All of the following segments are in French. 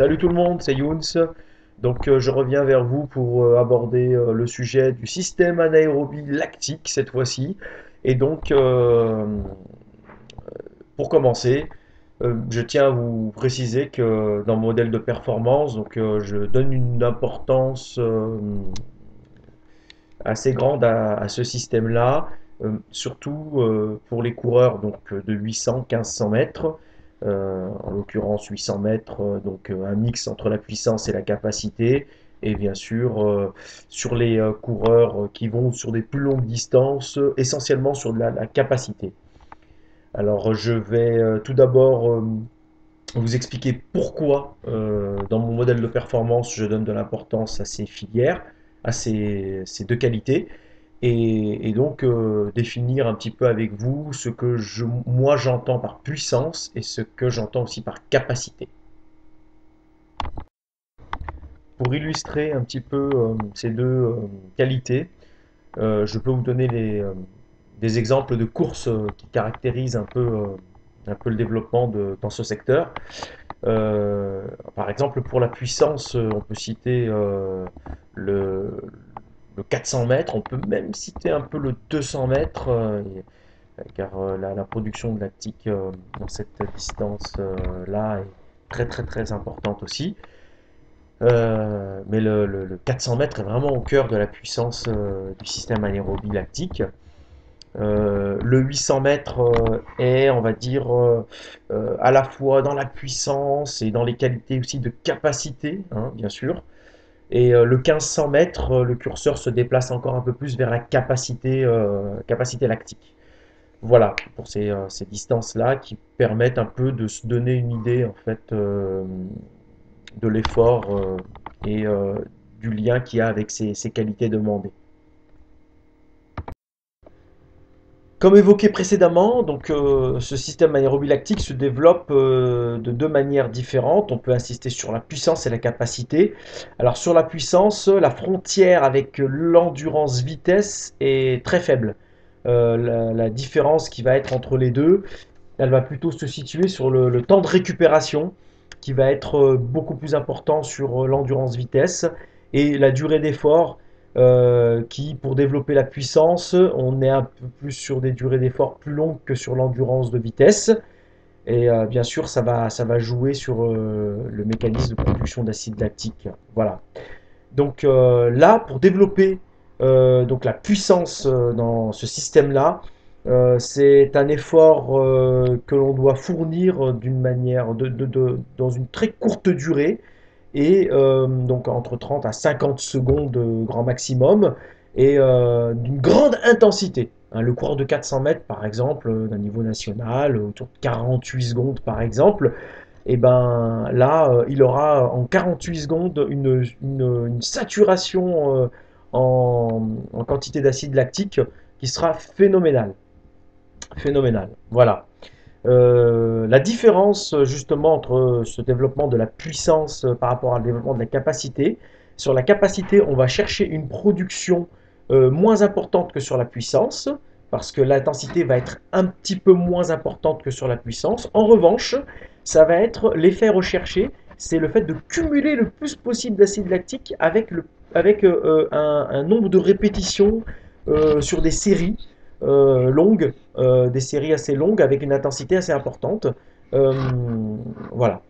Salut tout le monde, c'est Younes. Je reviens vers vous pour aborder le sujet du système anaérobie lactique cette fois-ci. Et donc, euh, pour commencer, je tiens à vous préciser que dans mon modèle de performance, je donne une importance assez grande à ce système-là, surtout pour les coureurs de 800, 1500 mètres, en l'occurrence 800 mètres, un mix entre la puissance et la capacité, et bien sûr sur les coureurs qui vont sur des plus longues distances, essentiellement sur de la capacité. Alors je vais tout d'abord vous expliquer pourquoi dans mon modèle de performance je donne de l'importance à ces filières, à ces deux qualités définir un petit peu avec vous ce que moi j'entends par puissance et ce que j'entends aussi par capacité. Pour illustrer un petit peu ces deux qualités, je peux vous donner des exemples de courses qui caractérisent un peu le développement dans ce secteur. Par exemple, pour la puissance, on peut citer le, le 400 mètres, on peut même citer un peu le 200 mètres, car la production de lactique dans cette distance-là est très importante aussi. Mais le 400 mètres est vraiment au cœur de la puissance du système anaérobie lactique. Le 800 mètres est, on va dire, à la fois dans la puissance et dans les qualités aussi de capacité, hein, bien sûr. Et le 1500 mètres, le curseur se déplace encore un peu plus vers la capacité lactique. Voilà, pour ces distances-là qui permettent un peu de se donner une idée en fait de l'effort et du lien qu'il y a avec ces qualités demandées. Comme évoqué précédemment, ce système anaérobie lactique se développe de deux manières différentes. On peut insister sur la puissance et la capacité. Alors sur la puissance, la frontière avec l'endurance vitesse est très faible. La différence qui va être entre les deux, elle va plutôt se situer sur le temps de récupération qui va être beaucoup plus important sur l'endurance vitesse et la durée d'effort qui, pour développer la puissance, on est un peu plus sur des durées d'effort plus longues que sur l'endurance de vitesse. Et bien sûr, ça va jouer sur le mécanisme de production d'acide lactique. Voilà. Là, pour développer la puissance dans ce système-là, c'est un effort que l'on doit fournir d'une manière dans une très courte durée et donc entre 30 à 50 secondes grand maximum et d'une grande intensité. Hein, le coureur de 400 mètres, par exemple, d'un niveau national, autour de 48 secondes, par exemple, et ben là, il aura en 48 secondes une saturation en quantité d'acide lactique qui sera phénoménale. Phénoménale. Voilà. La différence justement entre ce développement de la puissance par rapport au développement de la capacité, sur la capacité, on va chercher une production moins importante que sur la puissance, parce que l'intensité va être un petit peu moins importante que sur la puissance. En revanche, ça va être l'effet recherché, c'est le fait de cumuler le plus possible d'acide lactique avec un nombre de répétitions sur des séries longues, des séries assez longues avec une intensité assez importante. Euh, voilà.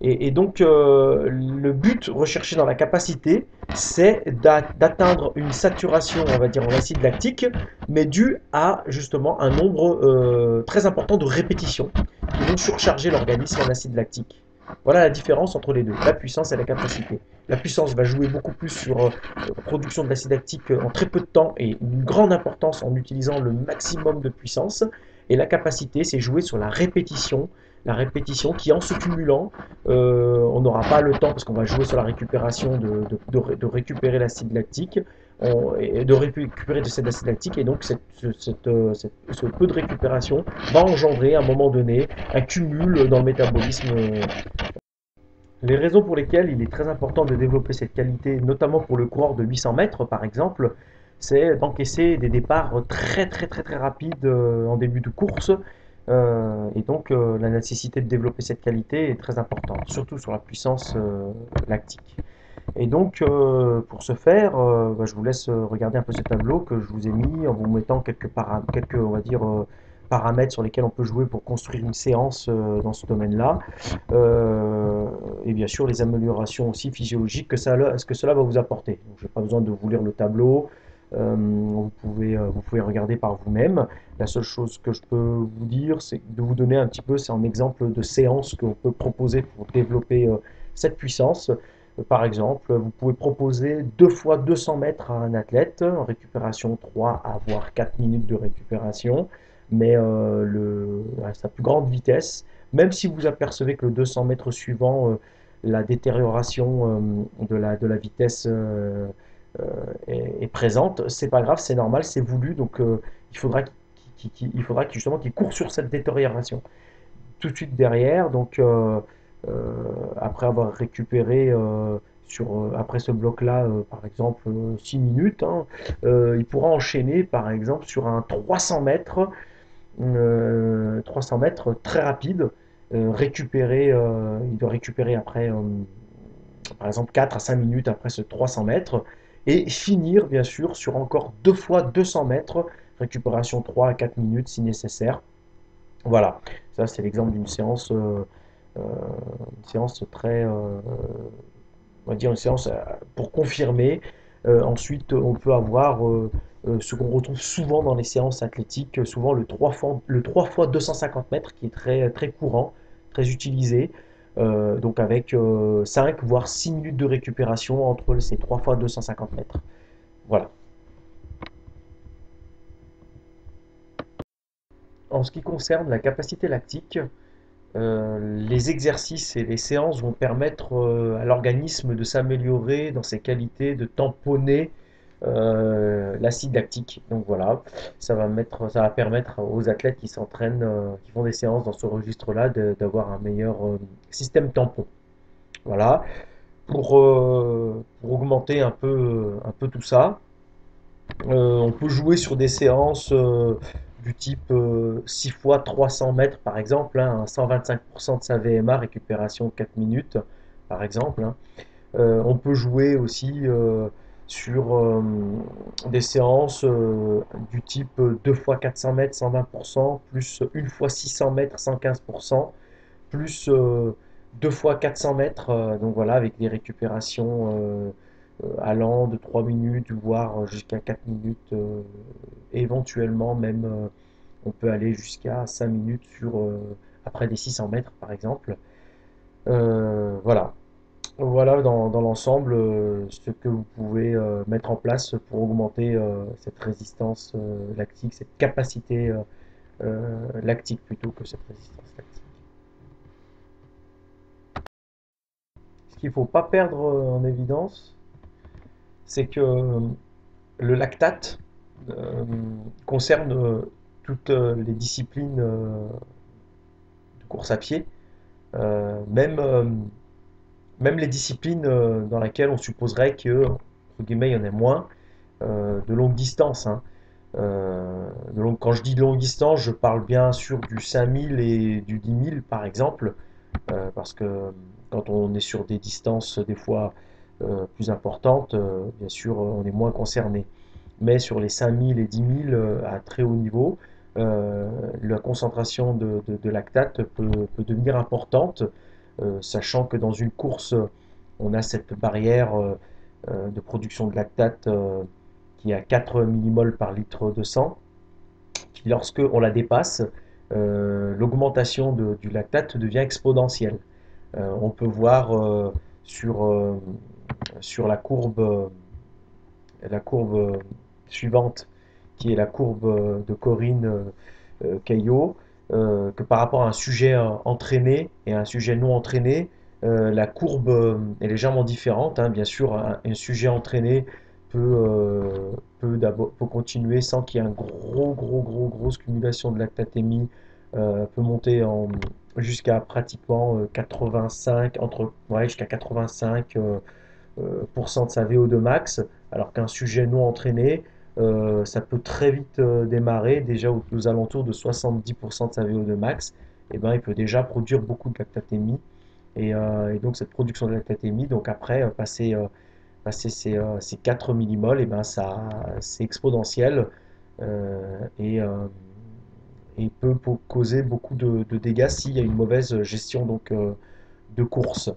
Le but recherché dans la capacité, c'est d'atteindre une saturation, on va dire, en acide lactique, mais due à justement un nombre très important de répétitions qui vont surcharger l'organisme en acide lactique. Voilà la différence entre les deux, la puissance et la capacité. La puissance va jouer beaucoup plus sur la production de l'acide lactique en très peu de temps et une grande importance en utilisant le maximum de puissance. Et la capacité, c'est jouer sur la répétition qui en se cumulant, on n'aura pas le temps parce qu'on va jouer sur la récupération de récupérer l'acide lactique et de récupérer de cet acide lactique et donc ce peu de récupération va engendrer à un moment donné un cumul dans le métabolisme. Les raisons pour lesquelles il est très important de développer cette qualité, notamment pour le coureur de 800 mètres par exemple, c'est d'encaisser des départs très rapides en début de course Et donc, la nécessité de développer cette qualité est très importante, surtout sur la puissance lactique. Et donc, pour ce faire, bah, je vous laisse regarder un peu ce tableau que je vous ai mis en vous mettant quelques on va dire, paramètres sur lesquels on peut jouer pour construire une séance dans ce domaine-là. Et bien sûr, les améliorations aussi physiologiques ce que cela va vous apporter. Donc, je n'ai pas besoin de vous lire le tableau. Vous pouvez regarder par vous-même. La seule chose que je peux vous dire, c'est de vous donner un petit peu, c'est un exemple de séance qu'on peut proposer pour développer cette puissance. Par exemple, vous pouvez proposer 2 fois 200 mètres à un athlète, en récupération 3 à voire 4 minutes de récupération, mais à sa plus grande vitesse. Même si vous apercevez que le 200 mètres suivant, la détérioration de la vitesse euh, est présente, c'est pas grave, c'est normal, c'est voulu, donc il faudra il faudra justement qu'il court sur cette détérioration. Tout de suite derrière, donc après avoir récupéré après ce bloc-là, par exemple 6 minutes, hein, il pourra enchaîner par exemple sur un 300 mètres très rapide, il doit récupérer après par exemple 4 à 5 minutes après ce 300 mètres, et finir bien sûr sur encore 2 fois 200 mètres, récupération 3 à 4 minutes si nécessaire. Voilà, ça c'est l'exemple une séance très, on va dire une séance pour confirmer. Ensuite, on peut avoir ce qu'on retrouve souvent dans les séances athlétiques, souvent le 3 fois 250 mètres qui est très courant, très utilisé. Donc avec 5 voire 6 minutes de récupération entre ces 3 fois 250 mètres. Voilà. En ce qui concerne la capacité lactique, les exercices et les séances vont permettre à l'organisme de s'améliorer dans ses qualités de tamponner l'acide lactique. Donc voilà, ça va permettre aux athlètes qui s'entraînent, qui font des séances dans ce registre-là, d'avoir un meilleur système tampon. Voilà, pour augmenter un peu tout ça, on peut jouer sur des séances du type 6 fois 300 mètres par exemple, hein, 125% de sa VMA, récupération 4 minutes par exemple, hein. On peut jouer aussi sur des séances du type 2 fois 400 mètres, 120%, plus 1 fois 600 mètres, 115%, plus 2 fois 400 mètres, donc voilà, avec des récupérations allant de 3 minutes, voire jusqu'à 4 minutes, éventuellement même, on peut aller jusqu'à 5 minutes après des 600 mètres par exemple. Voilà. Voilà dans l'ensemble ce que vous pouvez mettre en place pour augmenter cette résistance lactique, cette capacité lactique plutôt que cette résistance lactique. Ce qu'il ne faut pas perdre en évidence, c'est que le lactate euh, concerne toutes les disciplines de course à pied, même, même les disciplines dans lesquelles on supposerait que, entre guillemets, il y en a moins, de longue distance, hein. Quand je dis de longue distance, je parle bien sûr du 5000 et du 10 000 par exemple, parce que quand on est sur des distances des fois plus importantes, bien sûr, on est moins concerné. Mais sur les 5000 et 10 000 à très haut niveau, la concentration de lactate peut devenir importante, sachant que dans une course, on a cette barrière de production de lactate qui est à 4 millimoles par litre de sang, qui lorsque on la dépasse, l'augmentation du lactate devient exponentielle. On peut voir sur, euh, sur la courbe suivante, qui est la courbe de Corinne Caillot, que par rapport à un sujet entraîné et à un sujet non entraîné, la courbe est légèrement différente, hein. Bien sûr, un sujet entraîné peut continuer sans qu'il y ait une grosse cumulation de lactatémie, peut monter jusqu'à pratiquement 85, ouais, jusqu'à 85 pour cent de sa VO2 max, alors qu'un sujet non entraîné Ça peut très vite démarrer, déjà aux alentours de 70% de sa VO2 max, et ben, il peut déjà produire beaucoup de lactatémie. Et donc cette production de lactatémie, donc après passer ces 4 millimoles, et ben c'est exponentiel et peut causer beaucoup de dégâts s'il y a une mauvaise gestion de course.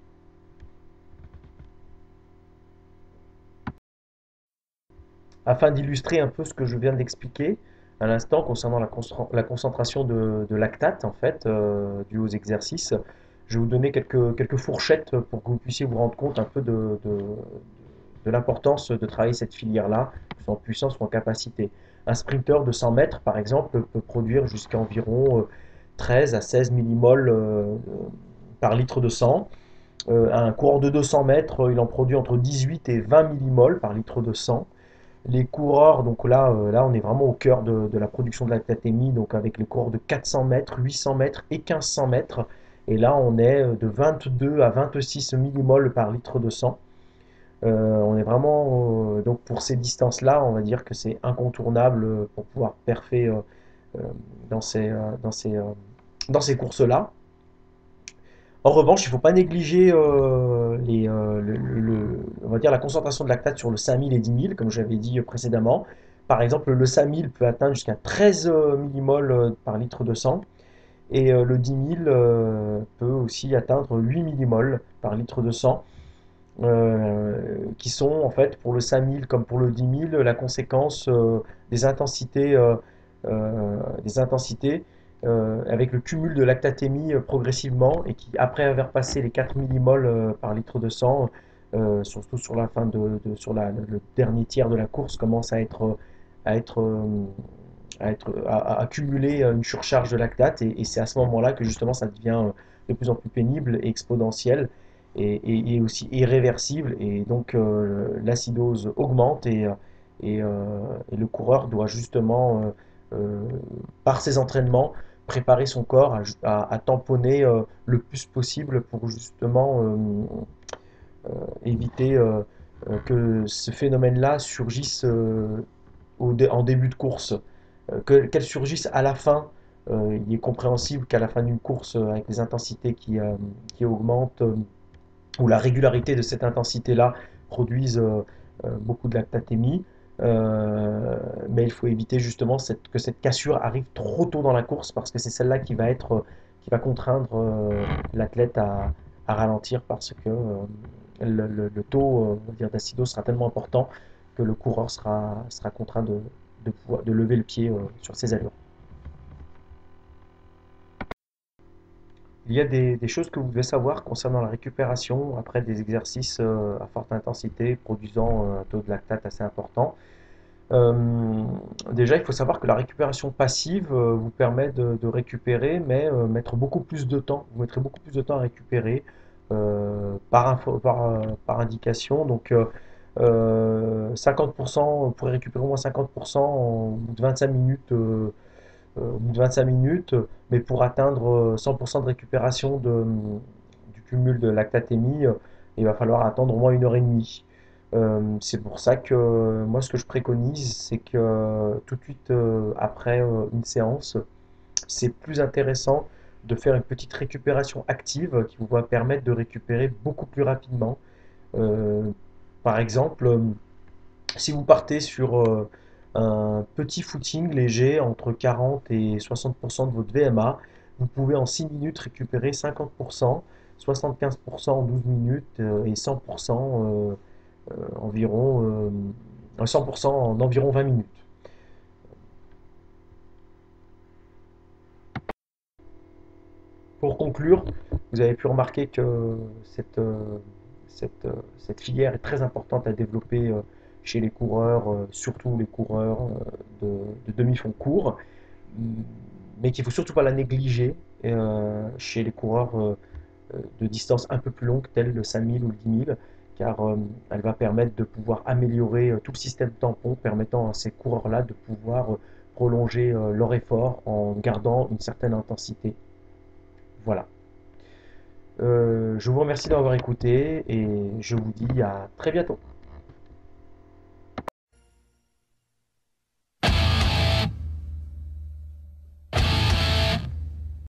Afin d'illustrer un peu ce que je viens d'expliquer à l'instant concernant la concentration de lactate en fait due aux exercices, je vais vous donner quelques fourchettes pour que vous puissiez vous rendre compte un peu de l'importance de travailler cette filière-là, soit en puissance ou en capacité. Un sprinter de 100 mètres, par exemple, peut produire jusqu'à environ 13 à 16 millimoles par litre de sang. Un coureur de 200 mètres, il en produit entre 18 et 20 millimoles par litre de sang. Les coureurs, donc là on est vraiment au cœur de la production de lactatémie, donc avec les coureurs de 400 mètres, 800 mètres et 1500 mètres. Et là on est de 22 à 26 millimoles par litre de sang. On est vraiment, donc pour ces distances-là, on va dire que c'est incontournable pour pouvoir perfer euh, dans dans ces courses-là. En revanche, il ne faut pas négliger on va dire la concentration de lactate sur le 5000 et 10 000, comme j'avais dit précédemment. Par exemple, le 5000 peut atteindre jusqu'à 13 millimoles par litre de sang, et le 10 000 peut aussi atteindre 8 millimoles par litre de sang, qui sont en fait pour le 5000 comme pour le 10 000 la conséquence des intensités, des intensités avec le cumul de lactatémie progressivement et qui, après avoir passé les 4 millimoles par litre de sang, surtout sur la fin sur le dernier tiers de la course, commence à être, euh, à accumuler une surcharge de lactate et c'est à ce moment-là que justement ça devient de plus en plus pénible et exponentiel et aussi irréversible et donc l'acidose augmente et le coureur doit justement par ses entraînements préparer son corps à tamponner le plus possible pour justement éviter que ce phénomène-là surgisse en début de course. Qu'elle surgisse à la fin, il est compréhensible qu'à la fin d'une course avec les intensités qui augmentent ou la régularité de cette intensité-là produise beaucoup de lactatémie. Mais il faut éviter justement que cette cassure arrive trop tôt dans la course parce que c'est celle-là qui va contraindre l'athlète à ralentir parce que le taux d'acidose sera tellement important que le coureur sera contraint de lever le pied sur ses allures. Il y a des choses que vous devez savoir concernant la récupération après des exercices à forte intensité produisant un taux de lactate assez important. Euh, Déjà, il faut savoir que la récupération passive vous permet de récupérer, mais mettre beaucoup plus de temps. Vous mettrez beaucoup plus de temps à récupérer par indication. Donc, 50%, vous pourrez récupérer au moins 50% en bout de 25 minutes au bout de 25 minutes, mais pour atteindre 100% de récupération du cumul de lactatémie, il va falloir attendre au moins 1 heure et demie. C'est pour ça que moi, ce que je préconise, c'est que tout de suite après une séance, c'est plus intéressant de faire une petite récupération active qui vous va permettre de récupérer beaucoup plus rapidement. Euh, Par exemple, si vous partez sur un petit footing léger entre 40 et 60% de votre VMA, vous pouvez en 6 minutes récupérer 50%, 75% en 12 minutes et 100% environ 100% en environ 20 minutes. Pour conclure, vous avez pu remarquer que cette filière est très importante à développer chez les coureurs, surtout les coureurs de demi-fond court, mais qu'il ne faut surtout pas la négliger chez les coureurs de distance un peu plus longue, tels le 5000 ou le 10 000, car elle va permettre de pouvoir améliorer tout le système tampon, permettant à ces coureurs-là de pouvoir prolonger leur effort en gardant une certaine intensité. Voilà. Je vous remercie d'avoir écouté et je vous dis à très bientôt.